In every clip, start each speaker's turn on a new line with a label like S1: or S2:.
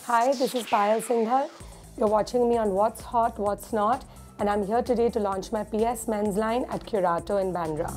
S1: Hi, this is Payal Singhal. You're watching me on What's Hot, What's Not, and I'm here today to launch my PS men's line at Curato in Myntra.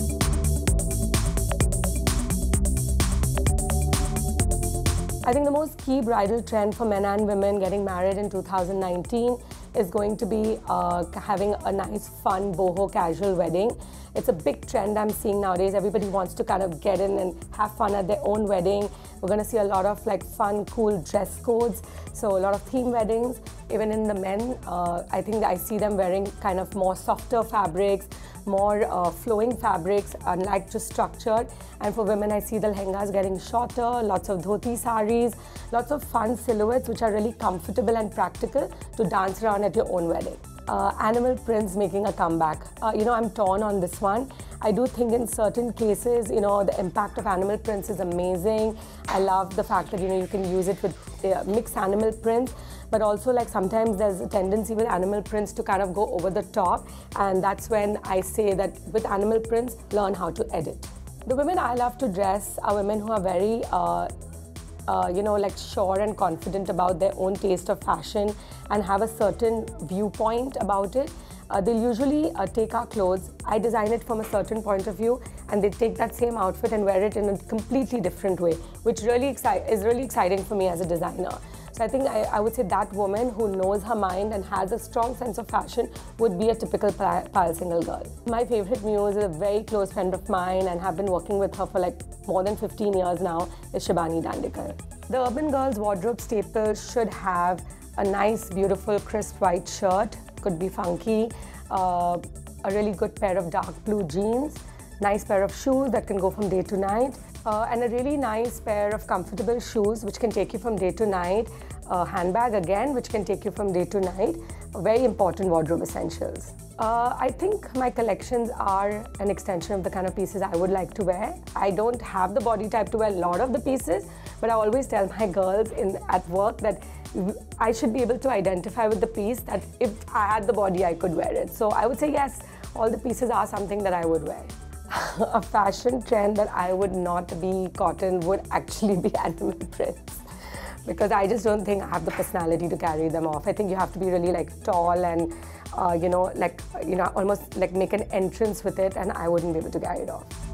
S1: I think the most key bridal trend for men and women getting married in 2019 is going to be having a nice, fun, boho casual wedding. It's a big trend I'm seeing nowadays. Everybody wants to kind of get in and have fun at their own wedding. We're going to see a lot of like fun, cool dress codes. So a lot of theme weddings. Even in the men, I think I see them wearing kind of more softer fabrics, more flowing fabrics, unlike just structured. And for women, I see the lehengas getting shorter, lots of dhoti sarees, lots of fun silhouettes which are really comfortable and practical to dance around at your own wedding. Animal prints making a comeback. I'm torn on this one. I do think in certain cases, the impact of animal prints is amazing. I love the fact that, you can use it with mixed animal prints, but also like sometimes there's a tendency with animal prints to kind of go over the top, and that's when I say that with animal prints, learn how to edit. The women I love to dress are women who are very like sure and confident about their own taste of fashion and have a certain viewpoint about it. They'll usually take our clothes, I design it from a certain point of view, and they take that same outfit and wear it in a completely different way, which really is really exciting for me as a designer. So I think I would say that woman who knows her mind and has a strong sense of fashion would be a typical Payal Singhal girl. My favorite muse is a very close friend of mine and have been working with her for like more than 15 years now, is Shibani Dandekar. The urban girl's wardrobe staple should have a nice, beautiful, crisp white shirt, could be funky, a really good pair of dark blue jeans, nice pair of shoes that can go from day to night, and a really nice pair of comfortable shoes which can take you from day to night, a handbag again which can take you from day to night, very important wardrobe essentials. I think my collections are an extension of the kind of pieces I would like to wear. I don't have the body type to wear a lot of the pieces, but I always tell my girls at work that I should be able to identify with the piece, that if I had the body, I could wear it. So I would say yes, all the pieces are something that I would wear. A fashion trend that I would not be caught in would actually be animal prints, because I just don't think I have the personality to carry them off. I think you have to be really like tall and almost like make an entrance with it, and I wouldn't be able to carry it off.